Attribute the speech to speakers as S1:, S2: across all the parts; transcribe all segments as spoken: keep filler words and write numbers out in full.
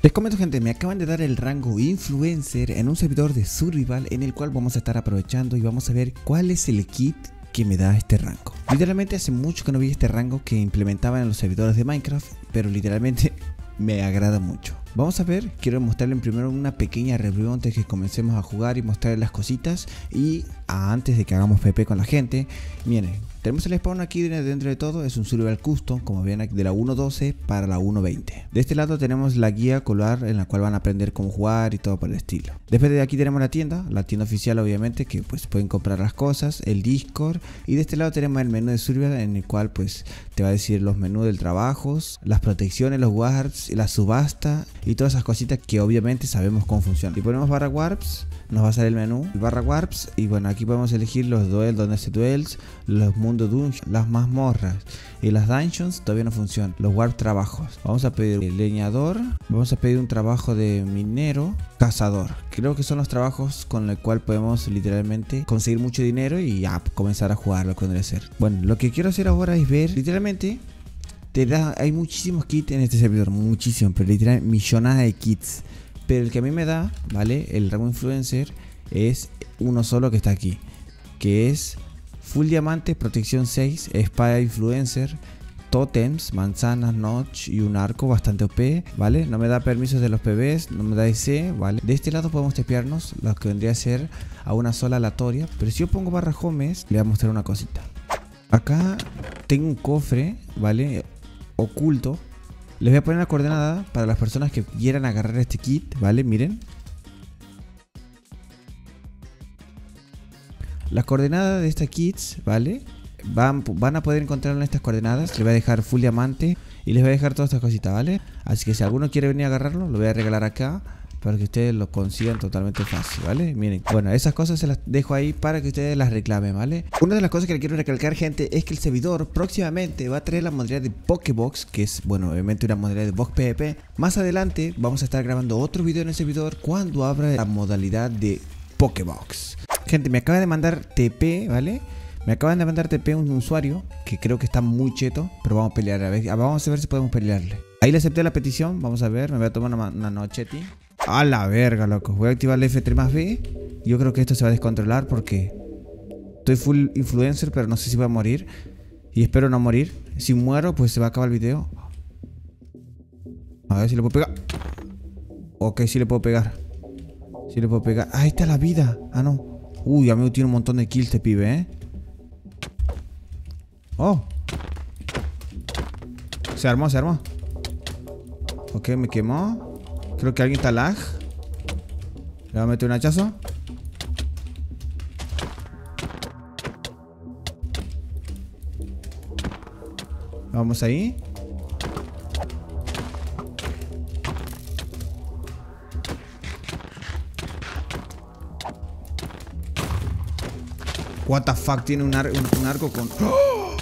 S1: Les comento, gente, me acaban de dar el rango influencer en un servidor de survival en el cual vamos a estar aprovechando y vamos a ver cuál es el kit que me da este rango. Literalmente hace mucho que no vi este rango que implementaban en los servidores de Minecraft, pero literalmente me agrada mucho. Vamos a ver, quiero mostrarles primero una pequeña review antes de que comencemos a jugar y mostrarles las cositas. Y ah, antes de que hagamos P P con la gente, miren, tenemos el spawn aquí dentro de todo, es un survival custom, como ven, de la uno doce para la uno veinte. De este lado tenemos la guía escolar en la cual van a aprender cómo jugar y todo por el estilo. Después de aquí tenemos la tienda, la tienda oficial obviamente, que pues pueden comprar las cosas, el Discord. Y de este lado tenemos el menú de survival en el cual pues te va a decir los menús del trabajo, las protecciones, los warps, la subasta y todas esas cositas que obviamente sabemos cómo funcionan. Si ponemos barra warps, nos va a salir el menú, barra warps, y bueno, aquí podemos elegir los duels, donde se duels, los mundos dungeons, las mazmorras y las dungeons todavía no funcionan, los warp trabajos. Vamos a pedir el leñador, vamos a pedir un trabajo de minero, cazador. Creo que son los trabajos con el cual podemos literalmente conseguir mucho dinero y ya comenzar a jugar lo que debe ser. Bueno, lo que quiero hacer ahora es ver, literalmente te da, hay muchísimos kits en este servidor, muchísimos, pero literalmente millonadas de kits. Pero el que a mí me da, ¿vale? El rango influencer es uno solo que está aquí, que es full diamante, protección seis, espada influencer, totems, manzanas, notch y un arco bastante O P, ¿vale? No me da permisos de los P Bs, no me da I C, ¿vale? De este lado podemos tepearnos lo que vendría a ser a una sola aleatoria, pero si yo pongo barra homes, le voy a mostrar una cosita. Acá tengo un cofre, ¿vale? Oculto. Les voy a poner la coordenada para las personas que quieran agarrar este kit, ¿vale? Miren. Las coordenadas de estas kits, ¿vale? Van, van a poder encontrarlo en estas coordenadas. Les voy a dejar full diamante y les voy a dejar todas estas cositas, ¿vale? Así que si alguno quiere venir a agarrarlo, lo voy a regalar acá para que ustedes lo consigan totalmente fácil, ¿vale? Miren, bueno, esas cosas se las dejo ahí para que ustedes las reclamen, ¿vale? Una de las cosas que le quiero recalcar, gente, es que el servidor próximamente va a traer la modalidad de Pokebox, que es, bueno, obviamente una modalidad de Box PvP. Más adelante vamos a estar grabando otro video en el servidor cuando abra la modalidad de Pokebox. Gente, me acaba de mandar T P, ¿vale? Me acaban de mandar T P un usuario que creo que está muy cheto, pero vamos a pelear, a ver, vamos a ver si podemos pelearle. Ahí le acepté la petición, vamos a ver, me voy a tomar una, una nocheti. A la verga, loco. Voy a activar el F tres más B. Yo creo que esto se va a descontrolar porque estoy full influencer, pero no sé si voy a morir. Y espero no morir. Si muero, pues se va a acabar el video. A ver si le puedo pegar. Ok, sí le puedo pegar. Sí le puedo pegar. Ah, ahí está la vida. Ah, no. Uy, amigo, tiene un montón de kills este pibe, ¿eh? Oh. Se armó, se armó. Ok, me quemó. Creo que alguien está lag. Le voy a meter un hachazo. Vamos ahí. What the fuck, tiene un, ar un, un arco con... ¡Oh!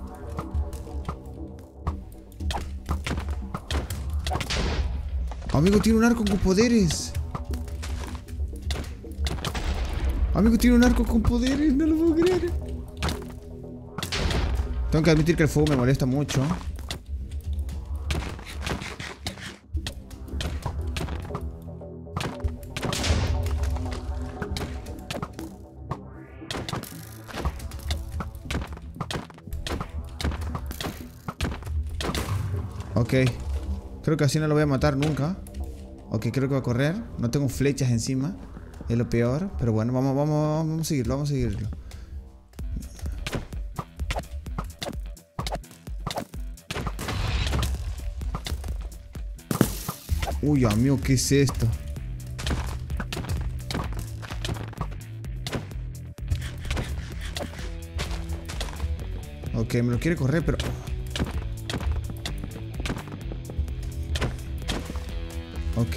S1: Amigo, tiene un arco con poderes. Amigo, tiene un arco con poderes. No lo puedo creer. Tengo que admitir que el fuego me molesta mucho. Ok. Creo que así no lo voy a matar nunca. Ok, creo que va a correr. No tengo flechas encima. Es lo peor. Pero bueno, vamos, vamos, vamos a seguirlo, vamos a seguirlo. Uy, amigo, ¿qué es esto? Ok, me lo quiere correr, pero... Ok.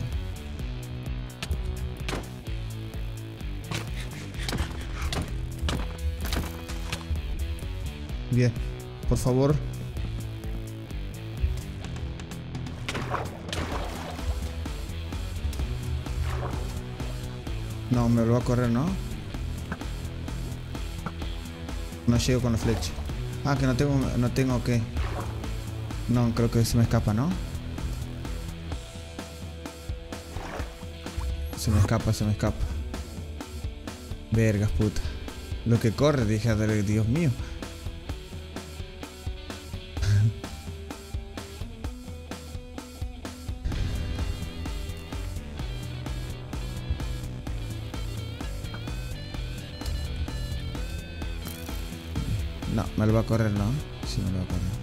S1: Bien, por favor. No, me lo va a correr, ¿no? No llego con la flecha. Ah, que no tengo, no tengo, ok. No, creo que se me escapa, ¿no? Se me escapa, se me escapa. Vergas, puta. Lo que corre, dije, Dios mío. No, me lo va a correr, ¿no? Sí, me lo va a correr.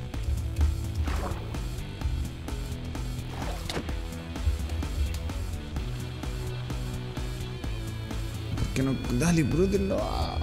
S1: ¿Por qué no? Dale, brother, no.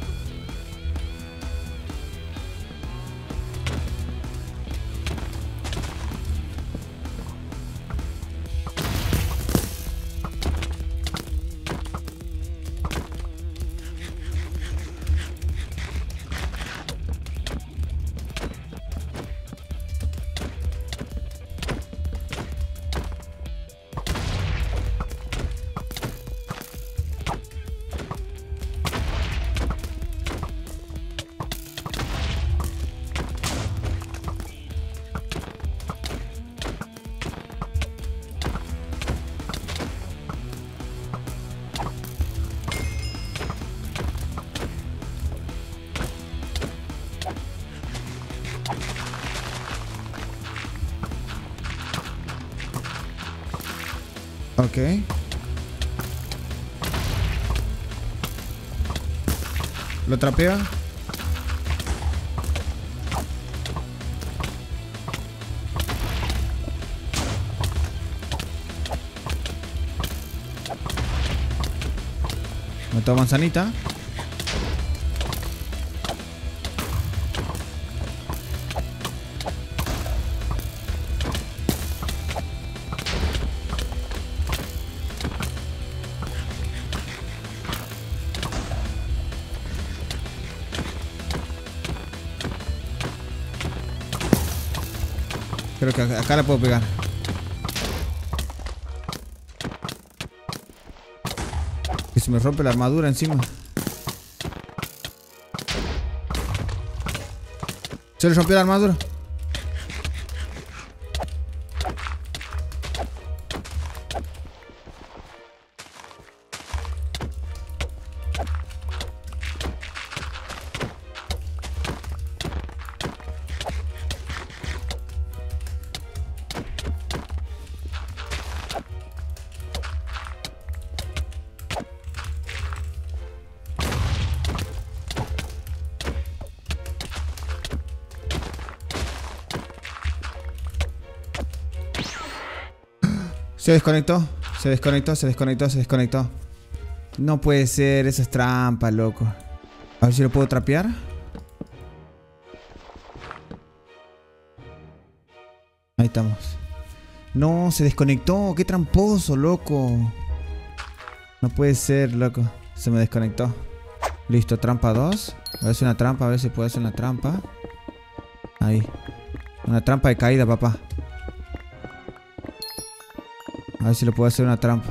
S1: Ok. Lo trapea. Meto manzanita. Creo que acá, acá la puedo pegar. Que se me rompe la armadura encima. Se le rompió la armadura. Se desconectó, se desconectó, se desconectó, se desconectó. No puede ser, eso es trampa, loco. A ver si lo puedo trapear. Ahí estamos. No, se desconectó, qué tramposo, loco. No puede ser, loco. Se me desconectó. Listo, trampa dos. A ver si una trampa, a ver si puede hacer una trampa. Ahí. Una trampa de caída, papá. A ver si le puedo hacer una trampa.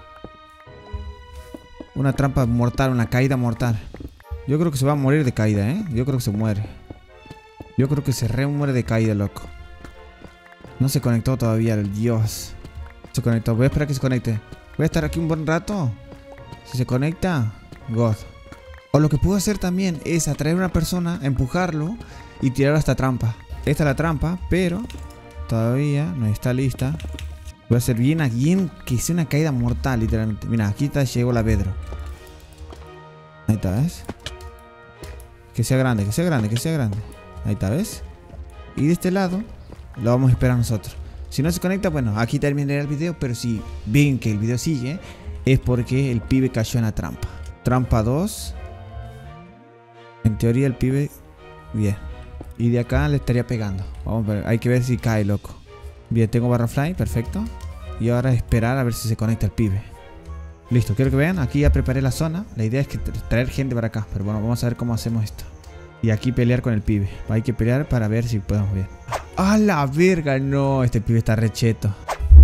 S1: Una trampa mortal, una caída mortal. Yo creo que se va a morir de caída, ¿eh? Yo creo que se muere. Yo creo que se re muere de caída, loco. No se conectó todavía, el Dios. Se conectó, voy a esperar que se conecte. Voy a estar aquí un buen rato. Si se conecta, God. O lo que puedo hacer también es atraer a una persona, empujarlo y tirar esta trampa. Esta es la trampa, pero todavía no está lista. Voy a hacer bien, bien que sea una caída mortal, literalmente. Mira, aquí está, llegó la Pedro. Ahí está, ¿ves? Que sea grande, que sea grande, que sea grande. Ahí está, ¿ves? Y de este lado lo vamos a esperar nosotros. Si no se conecta, bueno, aquí terminaré el video. Pero si ven que el video sigue, es porque el pibe cayó en la trampa. Trampa dos. En teoría el pibe... Bien. Y de acá le estaría pegando. Vamos a ver, hay que ver si cae, loco. Bien, tengo barra fly, perfecto. Y ahora esperar a ver si se conecta el pibe. Listo, quiero que vean, aquí ya preparé la zona. La idea es que traer gente para acá. Pero bueno, vamos a ver cómo hacemos esto. Y aquí pelear con el pibe. Hay que pelear para ver si podemos ver. ¡A la verga! No, este pibe está recheto.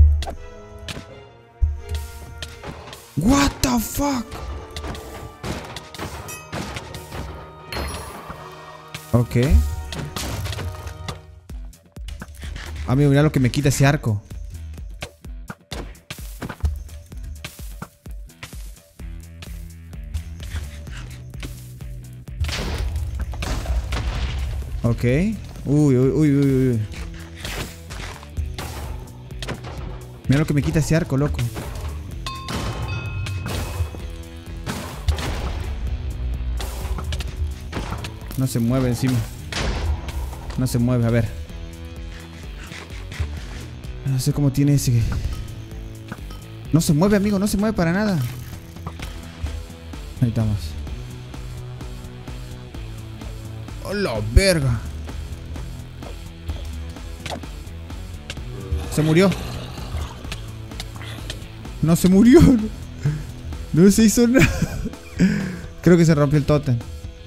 S1: What the fuck. Ok. Amigo, mira lo que me quita ese arco. Ok. Uy, uy, uy, uy, uy. Mira lo que me quita ese arco, loco. No se mueve encima. No se mueve, a ver. No sé cómo tiene ese... No se mueve, amigo, no se mueve para nada. Ahí estamos. ¡Oh, la verga! Se murió. No se murió. No se hizo nada. Creo que se rompió el tótem.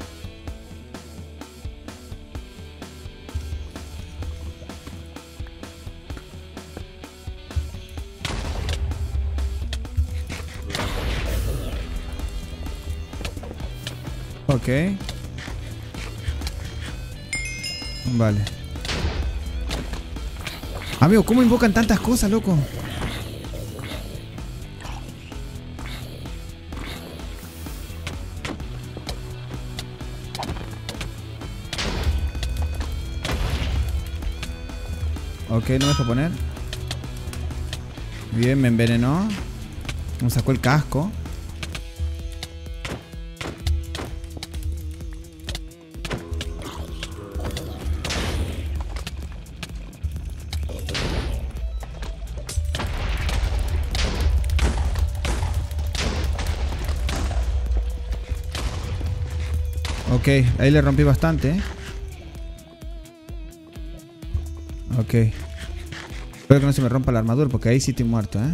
S1: Ok. Vale. Amigo, ¿cómo invocan tantas cosas, loco? Ok, no me deja poner. Bien, me envenenó. Me sacó el casco. Ok, ahí le rompí bastante, ¿eh? Ok. Espero que no se me rompa la armadura porque ahí sí estoy muerto, ¿eh?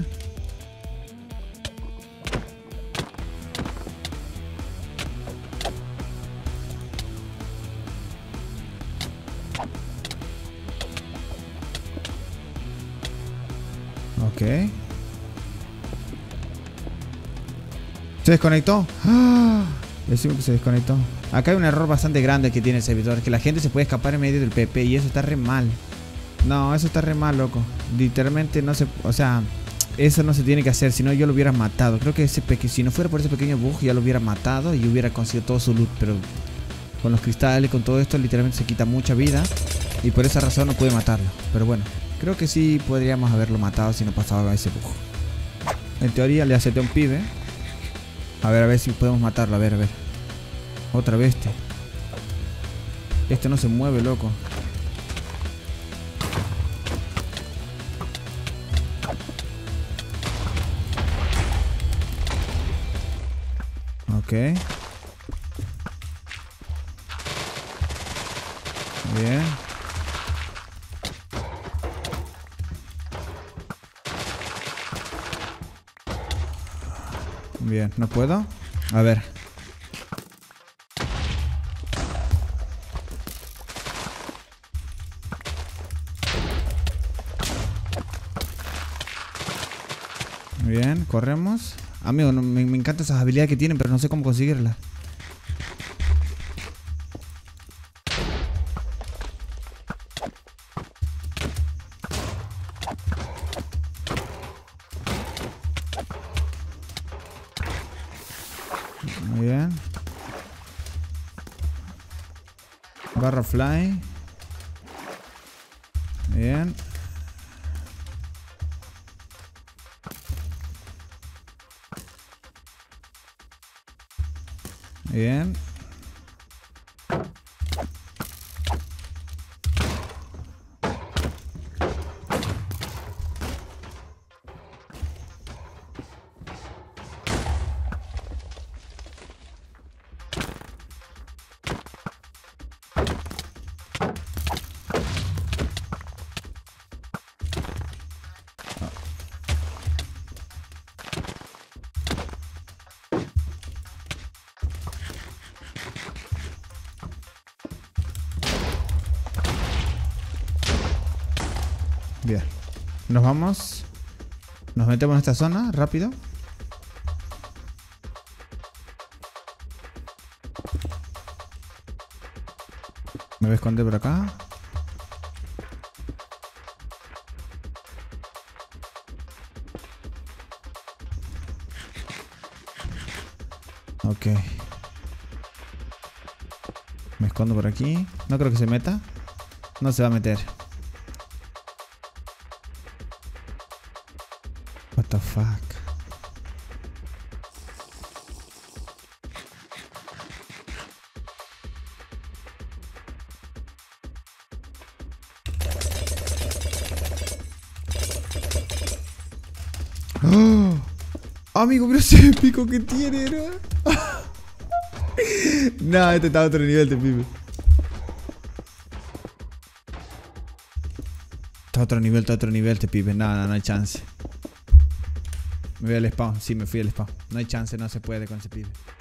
S1: Ok. ¿Se desconectó? ¡Ah! Decimos que se desconectó. Acá hay un error bastante grande que tiene el servidor, que la gente se puede escapar en medio del P P y eso está re mal. No, eso está re mal, loco. Literalmente no se... O sea, eso no se tiene que hacer, si no yo lo hubiera matado. Creo que ese peque, si no fuera por ese pequeño bug ya lo hubiera matado y hubiera conseguido todo su loot. Pero con los cristales, con todo esto, literalmente se quita mucha vida y por esa razón no pude matarlo. Pero bueno, creo que sí podríamos haberlo matado si no pasaba ese bug. En teoría le acepté a un pibe. A ver, a ver si podemos matarlo, a ver, a ver. Otra bestia. Este no se mueve, loco. Ok. Bien. Bien, ¿no puedo? A ver. Bien, corremos. Amigo, no, me, me encantan esas habilidades que tienen, pero no sé cómo conseguirlas. Muy bien. Barra fly. Bien. Bien. Bien. Nos vamos. Nos metemos en esta zona, rápido. Me voy a esconder por acá. Ok. Me escondo por aquí. No creo que se meta. No se va a meter. What the fuck. ¡Oh! Amigo, pero ese pico que tiene, ¿no? No, este está a otro nivel, este pibe. Está a otro nivel, está a otro nivel, este pibe. No, no, no hay chance. Me voy al spawn, sí, me fui al spawn. No hay chance, no se puede con ese pibe.